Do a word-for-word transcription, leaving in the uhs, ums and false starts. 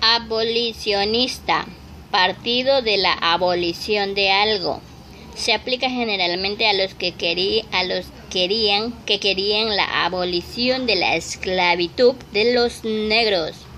Abolicionista, partido de la abolición de algo. Se aplica generalmente a los que querí, a los querían que querían la abolición de la esclavitud de los negros.